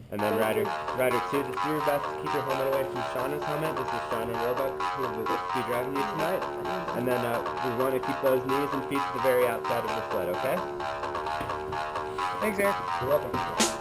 And then Rider 2, just do your best to keep your helmet away from Shauna's helmet. This is Shauna Roebuck who will be driving you tonight. And then we want to keep those knees and feet to the very outside of the sled, okay? Thanks, Eric. You're welcome.